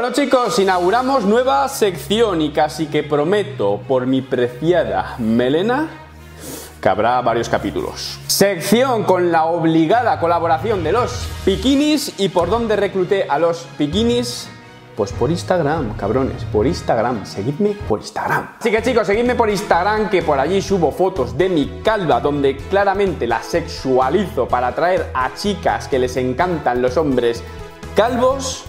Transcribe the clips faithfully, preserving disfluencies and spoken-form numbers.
Bueno chicos, inauguramos nueva sección y casi que prometo por mi preciada melena que habrá varios capítulos. Sección con la obligada colaboración de los bikinis. ¿Y por dónde recluté a los bikinis? Pues por Instagram, cabrones, por Instagram. Seguidme por Instagram. Así que chicos, seguidme por Instagram, que por allí subo fotos de mi calva donde claramente la sexualizo para atraer a chicas que les encantan los hombres calvos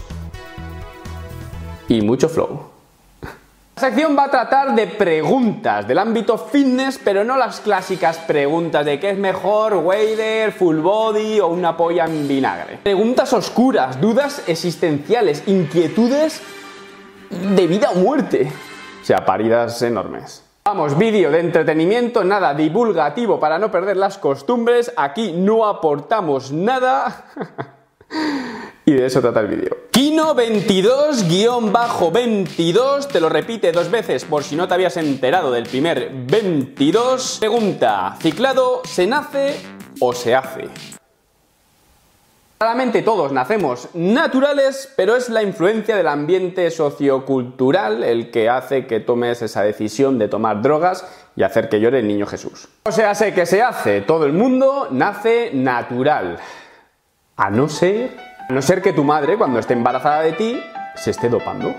y mucho flow. La sección va a tratar de preguntas del ámbito fitness, pero no las clásicas preguntas de qué es mejor, wader, full body o una polla en vinagre. Preguntas oscuras, dudas existenciales, inquietudes de vida o muerte. O sea, paridas enormes. Vamos, vídeo de entretenimiento, nada divulgativo para no perder las costumbres. Aquí no aportamos nada. Y de eso trata el vídeo. Kino veintidós guión veintidós, te lo repite dos veces por si no te habías enterado del primer veintidós. Pregunta, ¿ciclado se nace o se hace? Claramente todos nacemos naturales, pero es la influencia del ambiente sociocultural el que hace que tomes esa decisión de tomar drogas y hacer que llore el niño Jesús. O sea, sé que se hace, todo el mundo nace natural. A no ser... A no ser que tu madre, cuando esté embarazada de ti, se esté dopando.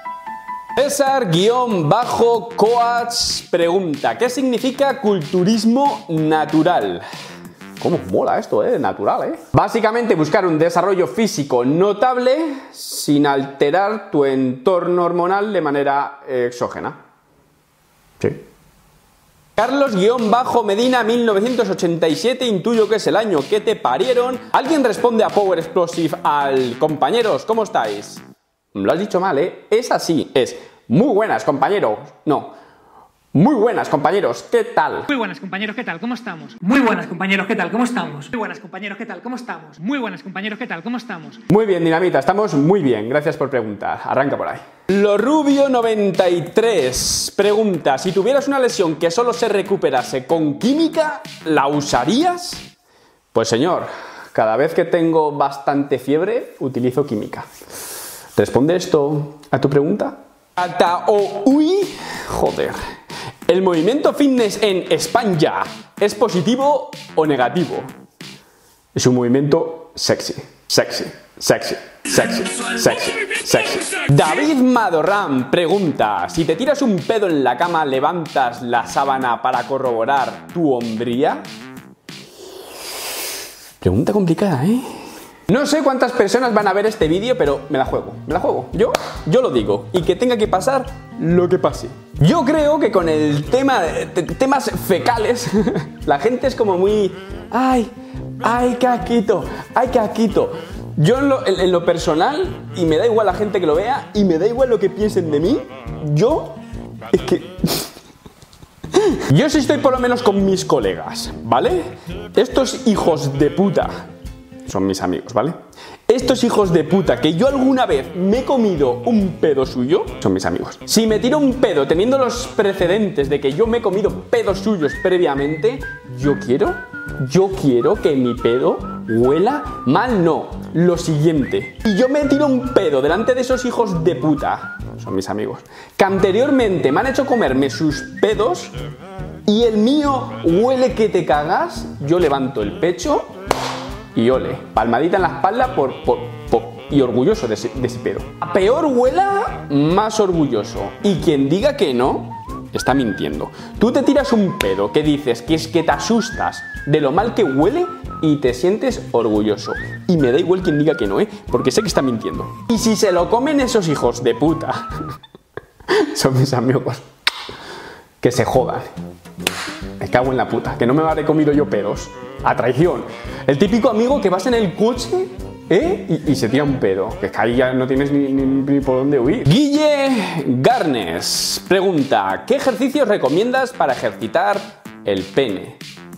César-Coats pregunta, ¿qué significa culturismo natural? ¿Cómo mola esto, eh? Natural, eh. Básicamente buscar un desarrollo físico notable sin alterar tu entorno hormonal de manera exógena. Sí. Carlos-Medina mil novecientos ochenta y siete, intuyo que es el año que te parieron. ¿Alguien responde a Power Explosive al compañeros? ¿Cómo estáis? Lo has dicho mal, ¿eh? Es así, es muy buenas, compañeros. No. Muy buenas, compañeros, ¿qué tal? Muy buenas, compañeros, ¿qué tal? ¿Cómo estamos? Muy buenas, compañeros, ¿qué tal? ¿Cómo estamos? Muy buenas, compañeros, ¿qué tal? ¿Cómo estamos? Muy buenas, compañeros, ¿qué tal? ¿Cómo estamos? Muy bien, Dinamita, estamos muy bien. Gracias por preguntar. Arranca por ahí. Lorubio noventa y tres pregunta, si tuvieras una lesión que solo se recuperase con química, ¿la usarías? Pues señor, cada vez que tengo bastante fiebre, utilizo química. ¿Responde esto a tu pregunta? Ata o uy, joder. ¿El movimiento fitness en España es positivo o negativo? Es un movimiento sexy, sexy, sexy, sexy, sexy, sexy. David Madorram pregunta, si te tiras un pedo en la cama, ¿levantas la sábana para corroborar tu hombría? Pregunta complicada, ¿eh? No sé cuántas personas van a ver este vídeo, pero me la juego, me la juego. Yo, yo lo digo, y que tenga que pasar lo que pase. Yo creo que con el tema de temas fecales, la gente es como muy... ¡Ay! ¡Ay, caquito! ¡Ay, caquito! Yo en lo, en, en lo personal, y me da igual la gente que lo vea, y me da igual lo que piensen de mí, yo... Es que... Yo sí estoy por lo menos con mis colegas, ¿vale? Estos hijos de puta... son mis amigos, ¿vale? Estos hijos de puta que yo alguna vez me he comido un pedo suyo, son mis amigos. Si me tiro un pedo teniendo los precedentes de que yo me he comido pedos suyos previamente, yo quiero, yo quiero que mi pedo huela mal, no, lo siguiente. Y yo me tiro un pedo delante de esos hijos de puta, son mis amigos, que anteriormente me han hecho comerme sus pedos y el mío huele que te cagas, yo levanto el pecho y ole, palmadita en la espalda por, por, por, y orgulloso de ese, de ese pedo. A peor huela, más orgulloso. Y quien diga que no, está mintiendo. Tú te tiras un pedo que dices que es que te asustas de lo mal que huele y te sientes orgulloso. Y me da igual quien diga que no, ¿eh? Porque sé que está mintiendo. Y si se lo comen esos hijos de puta, son mis amigos, que se jodan. Me cago en la puta, que no me habré comido yo pedos. A traición. El típico amigo que vas en el coche, ¿eh? Y, y se tira un pedo. Que es que ahí ya no tienes ni, ni, ni por dónde huir. Guille Garnes pregunta, ¿qué ejercicios recomiendas para ejercitar el pene?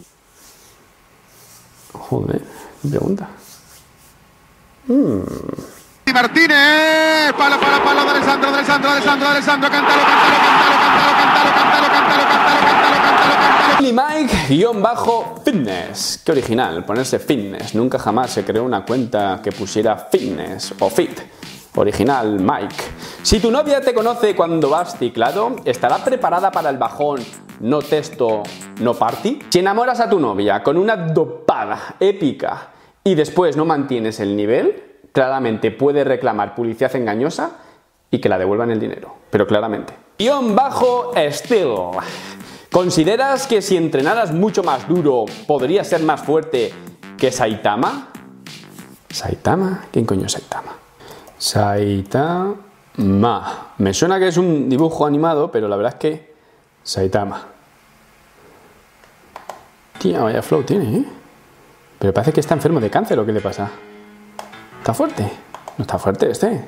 Joder, ¿qué pregunta? Hmm. Martínez, palo, palo, palo de Alessandro, de Alessandro, de Alessandro, de Alessandro, cántalo, cántalo, cántalo, cántalo, cántalo, cántalo, cántalo, cántalo, cántalo, cántalo, cántalo. Billy Mike, guión bajo, fitness. Qué original, ponerse fitness. Nunca jamás se creó una cuenta que pusiera fitness o fit. Original Mike. Si tu novia te conoce cuando vas ciclado, ¿estará preparada para el bajón no testo, no party? Si enamoras a tu novia con una dopada épica y después no mantienes el nivel, claramente puede reclamar publicidad engañosa y que la devuelvan el dinero. Pero claramente. Guión bajo Steel. ¿Consideras que si entrenaras mucho más duro podrías ser más fuerte que Saitama? ¿Saitama? ¿Quién coño es Saitama? Saitama. Me suena que es un dibujo animado, pero la verdad es que Saitama. Tía, vaya flow tiene, ¿eh? Pero parece que está enfermo de cáncer, ¿o qué le pasa? ¿Está fuerte? No está fuerte este.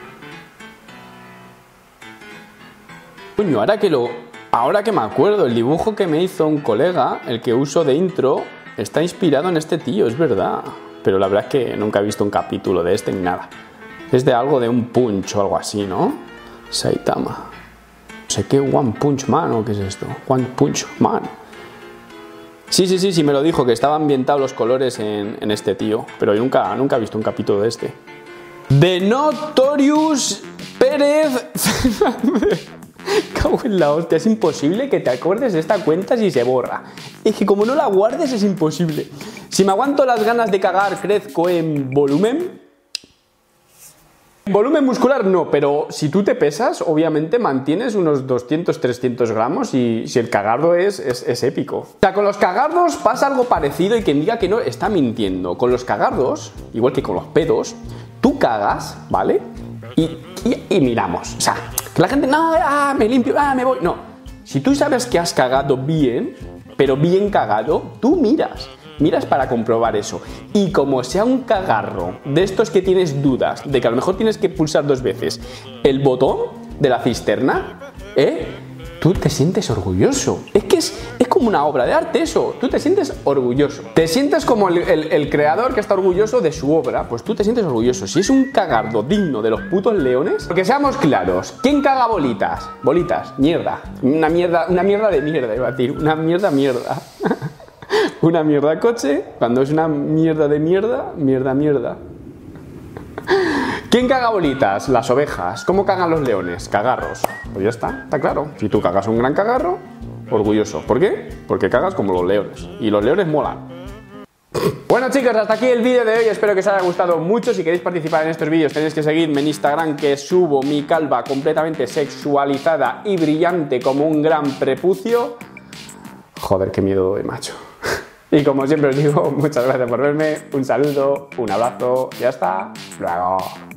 Coño, ahora que lo... Ahora que me acuerdo, el dibujo que me hizo un colega, el que uso de intro, está inspirado en este tío, es verdad. Pero la verdad es que nunca he visto un capítulo de este ni nada. Es de algo de un punch o algo así, ¿no? Saitama. No sé qué, One Punch Man o qué es esto. One Punch Man. Sí, sí, sí, sí, me lo dijo, que estaban ambientados los colores en, en este tío. Pero yo nunca, nunca he visto un capítulo de este. The Notorious Pérez Fernández. Cago en la hostia, es imposible que te acuerdes de esta cuenta si se borra. Es que como no la guardes es imposible. Si me aguanto las ganas de cagar, crezco en volumen. En volumen muscular no, pero si tú te pesas, obviamente mantienes unos doscientos, trescientos gramos y si el cagardo es, es, es épico. O sea, con los cagardos pasa algo parecido y quien diga que no está mintiendo. Con los cagardos, igual que con los pedos, tú cagas, ¿vale? Y, y, y miramos. O sea, que la gente, no, ah, me limpio, ah, me voy. No, si tú sabes que has cagado bien, pero bien cagado, tú miras. Miras para comprobar eso. Y como sea un cagarro de estos que tienes dudas de que a lo mejor tienes que pulsar dos veces el botón de la cisterna, ¿eh? Tú te sientes orgulloso. Es que es, es como una obra de arte eso. Tú te sientes orgulloso. Te sientes como el, el, el creador que está orgulloso de su obra. Pues tú te sientes orgulloso. Si es un cagardo digno de los putos leones. Porque seamos claros. ¿Quién caga bolitas? Bolitas. Mierda. Una mierda, una mierda de mierda, iba a decir. Una mierda mierda. Una mierda coche. Cuando es una mierda de mierda, mierda mierda. ¿Quién caga bolitas? Las ovejas. ¿Cómo cagan los leones? Cagarros. Pues ya está, está claro. Si tú cagas un gran cagarro, orgulloso. ¿Por qué? Porque cagas como los leones. Y los leones molan. Bueno chicos, hasta aquí el vídeo de hoy. Espero que os haya gustado mucho. Si queréis participar en estos vídeos tenéis que seguirme en Instagram, que subo mi calva completamente sexualizada y brillante como un gran prepucio. Joder, qué miedo de macho. Y como siempre os digo, muchas gracias por verme, un saludo, un abrazo y hasta luego.